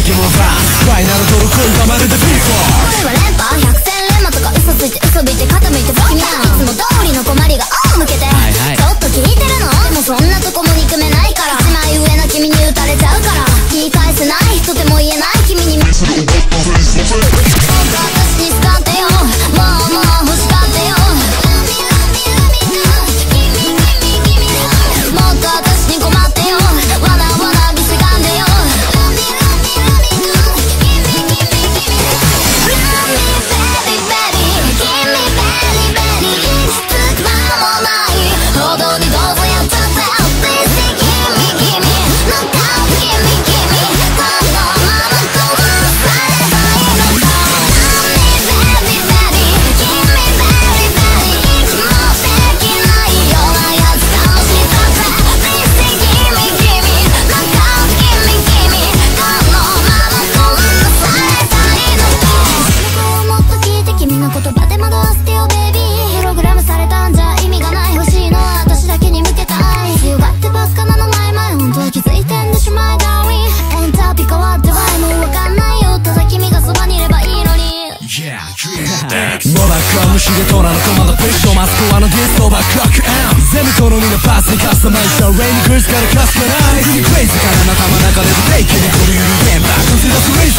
撃もファスファイナルドルコンがまるで P4 これは連覇百戦錬磨とか嘘ついて嘘吹いて肩向いて不気味ないつも通りの困りが向けてちょっと聞いてるのでもそんなとこも憎めないから一枚上な君に打たれちゃうから言い返せないとても言えない君にもっと私に使ってよもう欲しがってよもっと私に困ってよわなわなびせがんでよ虫でトラのコマンドプッシュマスコアのディストバックアック全部好みのパスにカスタマイズしたレインクルーズからカスタマイズクレイズから仲間中でブレイキングこれよりゲームバックとする